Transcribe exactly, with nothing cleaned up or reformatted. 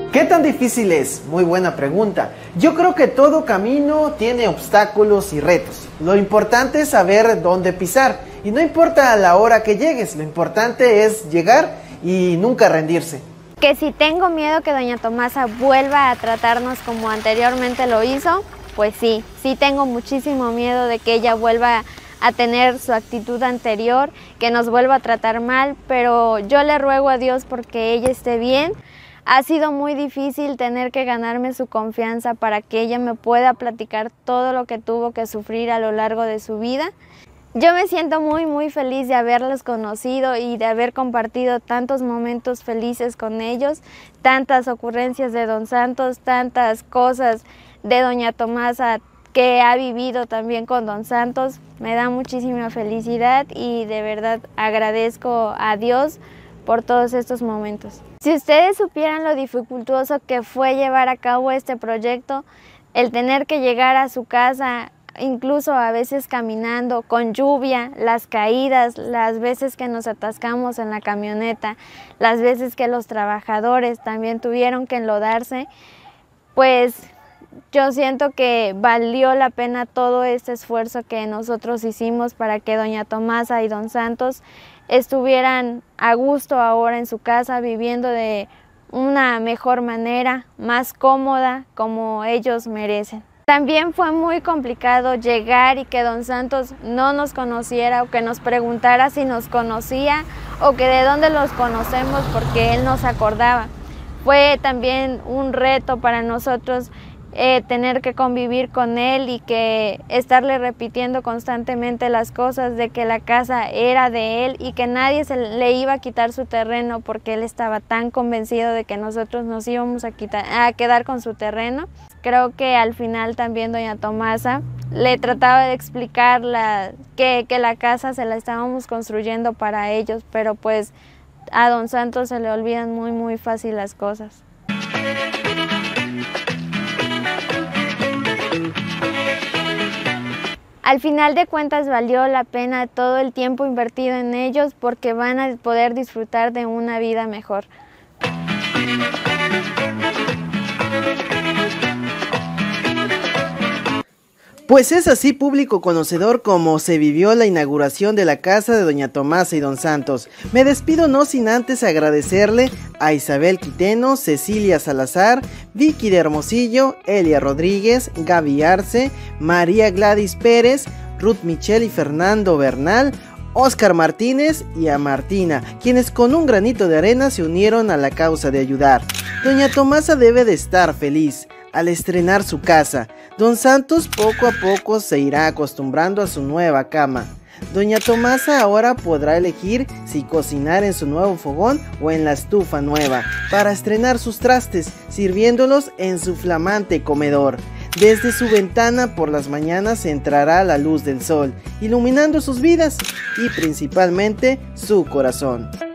¿Qué tan difícil es? Muy buena pregunta. Yo creo que todo camino tiene obstáculos y retos. Lo importante es saber dónde pisar. Y no importa a la hora que llegues, lo importante es llegar y nunca rendirse. Que si tengo miedo que doña Tomasa vuelva a tratarnos como anteriormente lo hizo, pues sí, sí tengo muchísimo miedo de que ella vuelva a tener su actitud anterior, que nos vuelva a tratar mal, pero yo le ruego a Dios porque ella esté bien. Ha sido muy difícil tener que ganarme su confianza para que ella me pueda platicar todo lo que tuvo que sufrir a lo largo de su vida. Yo me siento muy muy feliz de haberlos conocido y de haber compartido tantos momentos felices con ellos, tantas ocurrencias de Don Santos, tantas cosas de doña Tomasa que ha vivido también con Don Santos. Me da muchísima felicidad y de verdad agradezco a Dios por todos estos momentos. Si ustedes supieran lo dificultoso que fue llevar a cabo este proyecto, el tener que llegar a su casa, incluso a veces caminando, con lluvia, las caídas, las veces que nos atascamos en la camioneta, las veces que los trabajadores también tuvieron que enlodarse, pues yo siento que valió la pena todo este esfuerzo que nosotros hicimos para que doña Tomasa y Don Santos estuvieran a gusto ahora en su casa, viviendo de una mejor manera, más cómoda, como ellos merecen. También fue muy complicado llegar y que Don Santos no nos conociera o que nos preguntara si nos conocía o que de dónde los conocemos porque él nos acordaba. Fue también un reto para nosotros eh, tener que convivir con él y que estarle repitiendo constantemente las cosas de que la casa era de él y que nadie se le iba a quitar su terreno porque él estaba tan convencido de que nosotros nos íbamos a, quitar, a quedar con su terreno. Creo que al final también doña Tomasa le trataba de explicar la, que, que la casa se la estábamos construyendo para ellos, pero pues a Don Santos se le olvidan muy muy fácil las cosas. Al final de cuentas valió la pena todo el tiempo invertido en ellos porque van a poder disfrutar de una vida mejor. Pues es así, público conocedor, como se vivió la inauguración de la casa de doña Tomasa y Don Santos. Me despido no sin antes agradecerle a Isabel Quiteno, Cecilia Salazar, Vicky de Hermosillo, Elia Rodríguez, Gaby Arce, María Gladys Pérez, Ruth Michelle y Fernando Bernal, Oscar Martínez y a Martina, quienes con un granito de arena se unieron a la causa de ayudar. Doña Tomasa debe de estar feliz al estrenar su casa. Don Santos poco a poco se irá acostumbrando a su nueva cama. Doña Tomasa ahora podrá elegir si cocinar en su nuevo fogón o en la estufa nueva, para estrenar sus trastes, sirviéndolos en su flamante comedor. Desde su ventana por las mañanas entrará la luz del sol, iluminando sus vidas y principalmente su corazón.